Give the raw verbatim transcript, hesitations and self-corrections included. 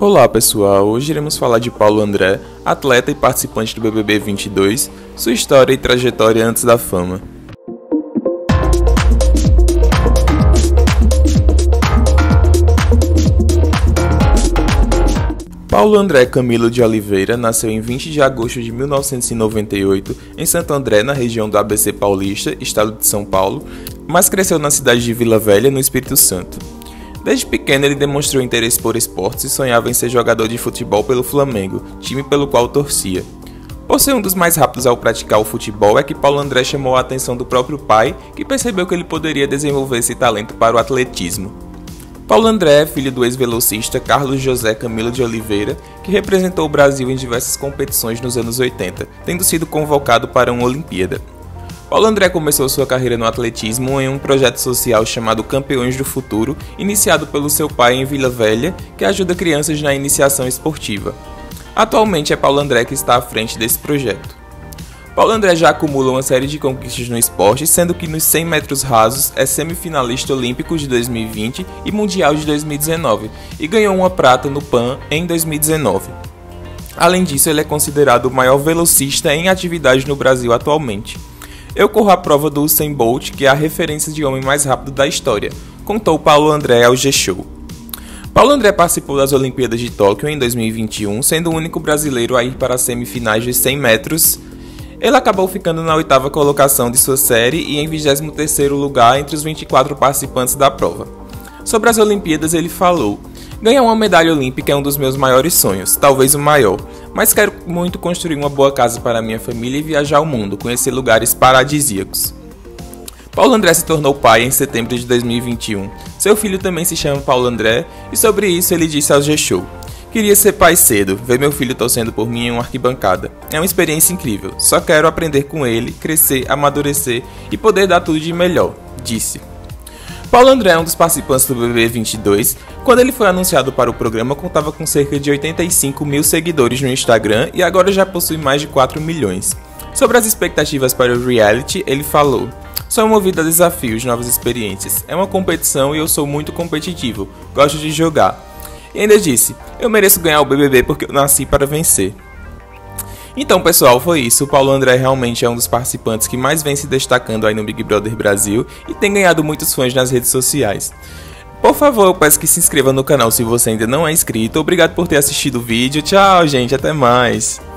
Olá pessoal, hoje iremos falar de Paulo André, atleta e participante do B B B vinte e dois, sua história e trajetória antes da fama. Paulo André Camilo de Oliveira nasceu em vinte de agosto de mil novecentos e noventa e oito em Santo André, na região do A B C Paulista, estado de São Paulo, mas cresceu na cidade de Vila Velha, no Espírito Santo. Desde pequeno ele demonstrou interesse por esportes e sonhava em ser jogador de futebol pelo Flamengo, time pelo qual torcia. Por ser um dos mais rápidos ao praticar o futebol é que Paulo André chamou a atenção do próprio pai, que percebeu que ele poderia desenvolver esse talento para o atletismo. Paulo André é filho do ex-velocista Carlos José Camilo de Oliveira, que representou o Brasil em diversas competições nos anos oitenta, tendo sido convocado para uma Olimpíada. Paulo André começou sua carreira no atletismo em um projeto social chamado Campeões do Futuro, iniciado pelo seu pai em Vila Velha, que ajuda crianças na iniciação esportiva. Atualmente é Paulo André que está à frente desse projeto. Paulo André já acumula uma série de conquistas no esporte, sendo que nos cem metros rasos é semifinalista olímpico de dois mil e vinte e mundial de dois mil e dezenove, e ganhou uma prata no Pan em dois mil e dezenove. Além disso, ele é considerado o maior velocista em atividade no Brasil atualmente. Eu corro a prova do Usain Bolt, que é a referência de homem mais rápido da história, contou Paulo André ao G-Show. Paulo André participou das Olimpíadas de Tóquio em dois mil e vinte e um, sendo o único brasileiro a ir para as semifinais de cem metros. Ele acabou ficando na oitava colocação de sua série e em vigésimo terceiro lugar entre os vinte e quatro participantes da prova. Sobre as Olimpíadas ele falou: "Ganhar uma medalha olímpica é um dos meus maiores sonhos, talvez o maior, mas quero muito construir uma boa casa para minha família e viajar ao mundo, conhecer lugares paradisíacos." Paulo André se tornou pai em setembro de dois mil e vinte e um. Seu filho também se chama Paulo André e sobre isso ele disse ao G-Show: "Queria ser pai cedo, ver meu filho torcendo por mim em uma arquibancada. É uma experiência incrível, só quero aprender com ele, crescer, amadurecer e poder dar tudo de melhor", disse. Paulo André é um dos participantes do B B B vinte e dois. Quando ele foi anunciado para o programa, contava com cerca de oitenta e cinco mil seguidores no Instagram e agora já possui mais de quatro milhões. Sobre as expectativas para o reality, ele falou: "Sou movido a desafios, novas experiências. É uma competição e eu sou muito competitivo, gosto de jogar." E ainda disse: "Eu mereço ganhar o B B B porque eu nasci para vencer." Então pessoal, foi isso. O Paulo André realmente é um dos participantes que mais vem se destacando aí no Big Brother Brasil e tem ganhado muitos fãs nas redes sociais. Por favor, eu peço que se inscreva no canal se você ainda não é inscrito. Obrigado por ter assistido o vídeo. Tchau, gente. Até mais.